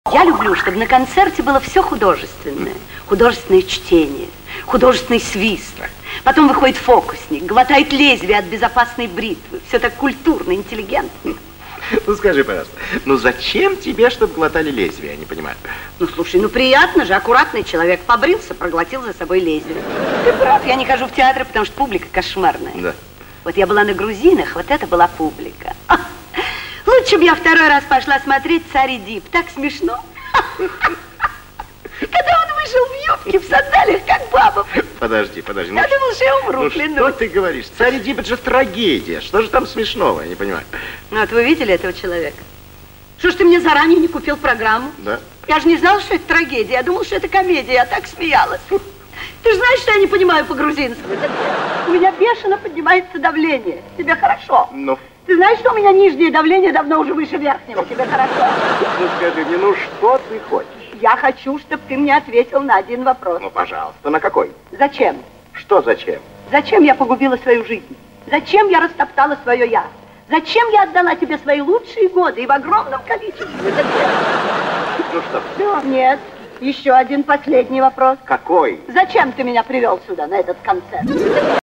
Я люблю, чтобы на концерте было все художественное. Художественное чтение, художественный свист. Потом выходит фокусник, глотает лезвие от безопасной бритвы. Все так культурно, интеллигентно. Ну, скажи, пожалуйста, ну зачем тебе, чтобы глотали лезвие, я не понимаю? Ну, слушай, ну приятно же, аккуратный человек побрился, проглотил за собой лезвие. Ты прав, я не хожу в театры, потому что публика кошмарная. Да. Вот я была на грузинах, вот это была публика. Лучше бы я второй раз пошла смотреть «Царь Эдип». Так смешно. Когда он вышел в юбке, в сандалиях, как баба. Подожди. Я думал, что я умру, клянусь. Что ты говоришь? «Царь Эдип» — это же трагедия. Что же там смешного, я не понимаю. Ну, вот вы видели этого человека? Что ж ты мне заранее не купил программу? Да. Я же не знала, что это трагедия. Я думала, что это комедия. Я так смеялась. Ты же знаешь, что я не понимаю по-грузински. У меня бешено поднимается давление. Тебе хорошо? Ну? Ты знаешь, что у меня нижнее давление давно уже выше верхнего? Тебе хорошо? Ну, скажи мне, ну что ты хочешь? Я хочу, чтобы ты мне ответил на один вопрос. Ну, пожалуйста, на какой? Зачем? Что зачем? Зачем я погубила свою жизнь? Зачем я растоптала свое «я»? Зачем я отдала тебе свои лучшие годы и в огромном количестве? Зачем? Ну что? Все, нет. Еще один последний вопрос. Какой? Зачем ты меня привел сюда, на этот концерт?